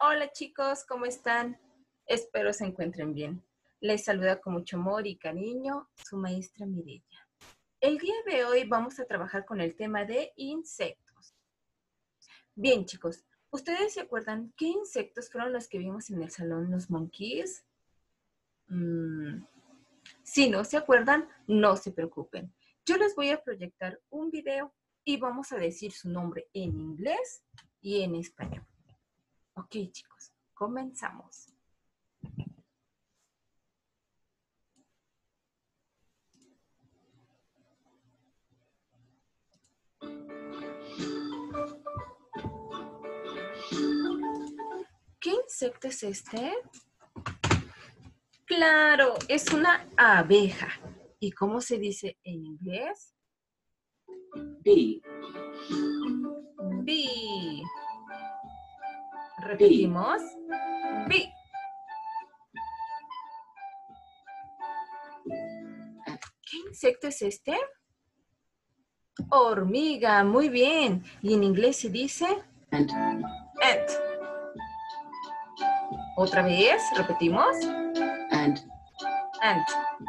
Hola chicos, ¿cómo están? Espero se encuentren bien. Les saluda con mucho amor y cariño su maestra Mireya. El día de hoy vamos a trabajar con el tema de insectos. Bien chicos, ¿ustedes se acuerdan qué insectos fueron los que vimos en el salón los monkeys? Si no se acuerdan, no se preocupen. Yo les voy a proyectar un video y vamos a decir su nombre en inglés y en español. Ok chicos, comenzamos. ¿Qué insecto es este? Claro, es una abeja. ¿Y cómo se dice en inglés? Bee. Bee. Repetimos. Bee. ¿Qué insecto es este? Hormiga, muy bien. ¿Y en inglés se dice? Ant. Ant. Otra vez, repetimos. Ant. Ant.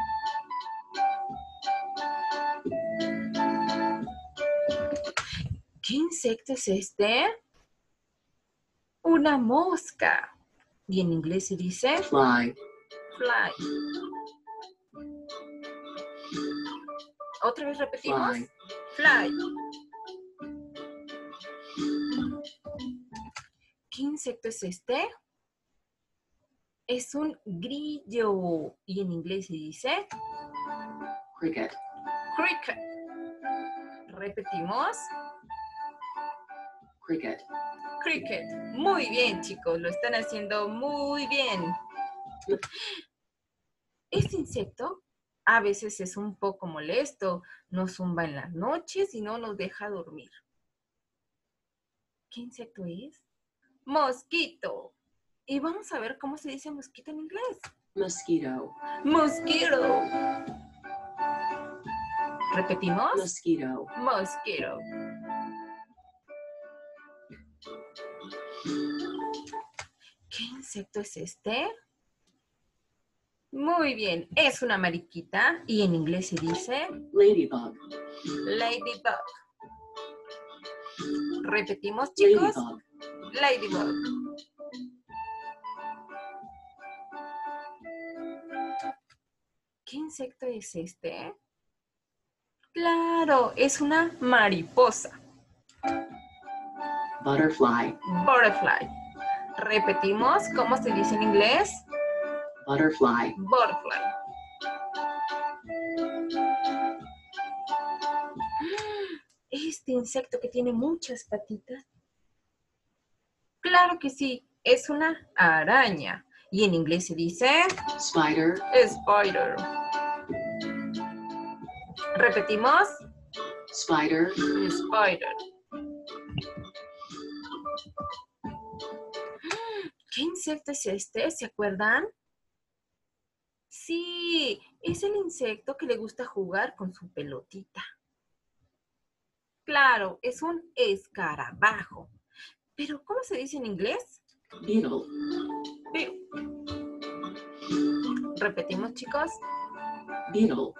¿Qué insecto es este? Una mosca. ¿Y en inglés se dice? Fly. Fly. Otra vez repetimos. Fly. Fly. ¿Qué insecto es este? Es un grillo. ¿Y en inglés se dice? Cricket. Cricket. Repetimos. Cricket. Cricket. Muy bien, chicos. Lo están haciendo muy bien. Este insecto a veces es un poco molesto. Nos zumba en las noches y no nos deja dormir. ¿Qué insecto es? Mosquito. Y vamos a ver cómo se dice mosquito en inglés. Mosquito. Mosquito. ¿Repetimos? Mosquito. Mosquito. ¿Qué insecto es este? Muy bien, es una mariquita y en inglés se dice Ladybug. ladybug. Repetimos, chicos. Ladybug. Ladybug. ¿Qué insecto es este? Claro, es una mariposa. Butterfly. Butterfly. Repetimos, ¿cómo se dice en inglés? Butterfly. Butterfly. Este insecto que tiene muchas patitas. Claro que sí, es una araña. Y en inglés se dice Spider. spider. Repetimos. Spider. Spider. ¿Qué insecto es este? ¿Se acuerdan? Sí, es el insecto que le gusta jugar con su pelotita. Claro, es un escarabajo. Pero, ¿cómo se dice en inglés? Beetle. Beetle. Repetimos, chicos. Beetle.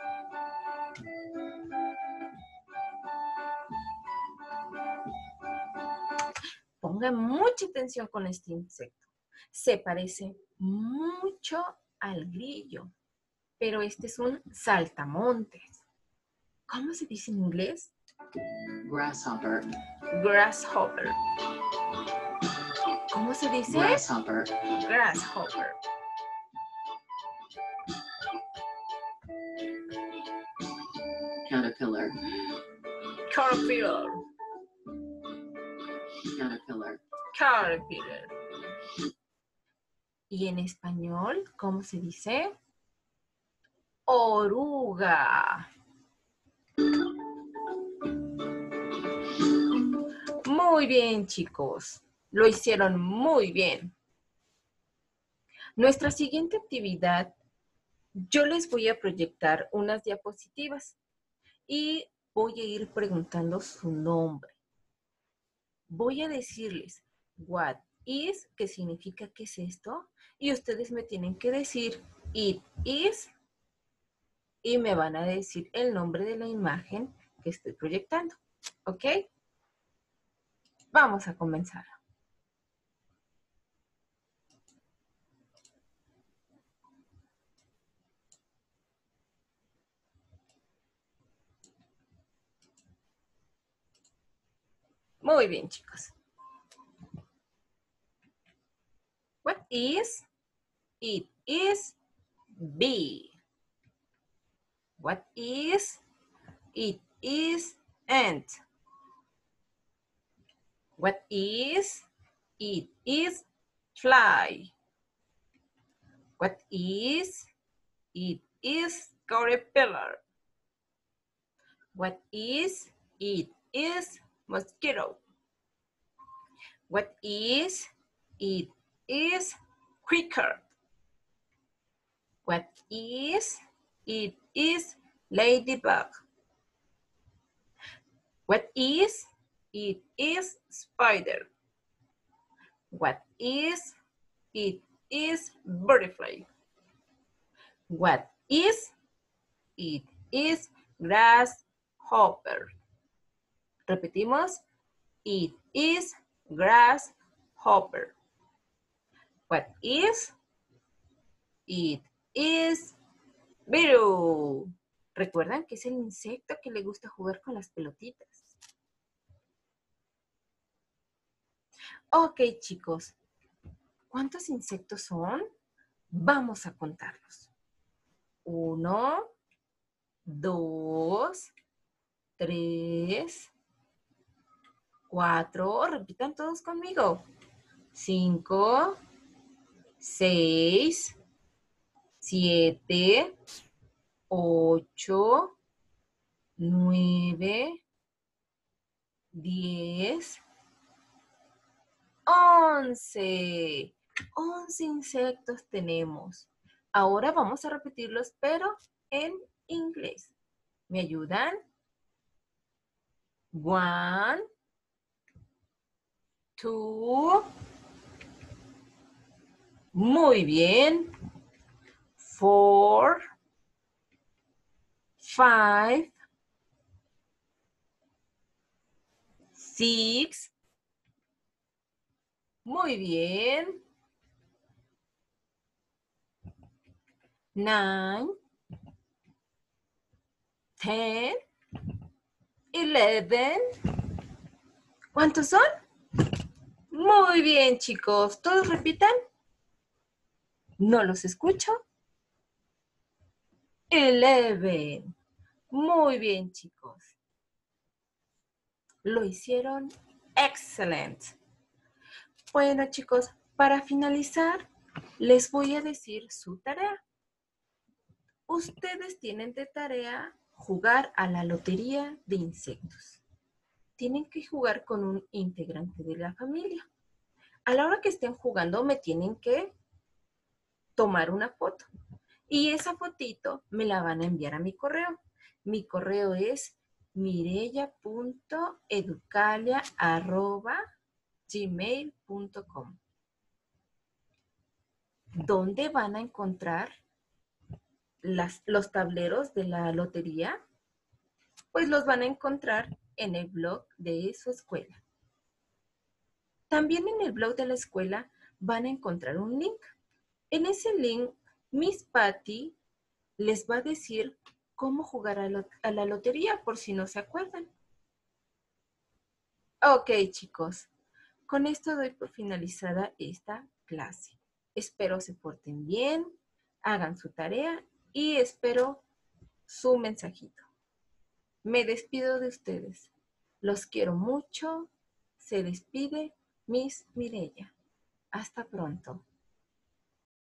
Pongan mucha atención con este insecto. Se parece mucho al grillo, pero este es un saltamontes. ¿Cómo se dice en inglés? Grasshopper. Grasshopper. ¿Cómo se dice? Grasshopper. Grasshopper. Caterpillar. Caterpillar. Caterpillar. Caterpillar. ¿Y en español cómo se dice? Oruga. Muy bien, chicos. Lo hicieron muy bien. Nuestra siguiente actividad, yo les voy a proyectar unas diapositivas y voy a ir preguntando su nombre. Voy a decirles, what is, que significa ¿qué es esto? Y ustedes me tienen que decir it is y me van a decir el nombre de la imagen que estoy proyectando. ¿Ok? Vamos a comenzar. Muy bien, chicos. What is? It is bee. What is? It is ant. What is? It is fly. What is? It is caterpillar. What is? It is mosquito. What is? It is cricket. What is? It is ladybug. What is? It is spider. What is? It is butterfly. What is? It is grasshopper. Repetimos. It is grasshopper. What is? It is beetle. ¿Recuerdan que es el insecto que le gusta jugar con las pelotitas? Ok, chicos. ¿Cuántos insectos son? Vamos a contarlos. 1, 2, 3, 4. Repitan todos conmigo. 5, 6, 7, 8, 9, 10, 11. 11 insectos tenemos. Ahora vamos a repetirlos, pero en inglés. ¿Me ayudan? 1, 2. Muy bien. 4, 5, 6. Muy bien. 9, 10, 11. ¿Cuántos son? Muy bien, chicos. ¿Todos repitan? No los escucho. 11. Muy bien, chicos. Lo hicieron excelente. Bueno, chicos, para finalizar, les voy a decir su tarea. Ustedes tienen de tarea jugar a la lotería de insectos. Tienen que jugar con un integrante de la familia. A la hora que estén jugando, me tienen que tomar una foto. Y esa fotito me la van a enviar a mi correo. Mi correo es mireya.educalia@gmail.com. ¿Dónde van a encontrar los tableros de la lotería? Pues los van a encontrar en el blog de su escuela. También en el blog de la escuela van a encontrar un link. En ese link, Miss Patty les va a decir cómo jugar a la lotería, por si no se acuerdan. Ok, chicos, con esto doy por finalizada esta clase. Espero se porten bien, hagan su tarea y espero su mensajito. Me despido de ustedes. Los quiero mucho. Se despide Miss Mireya. Hasta pronto.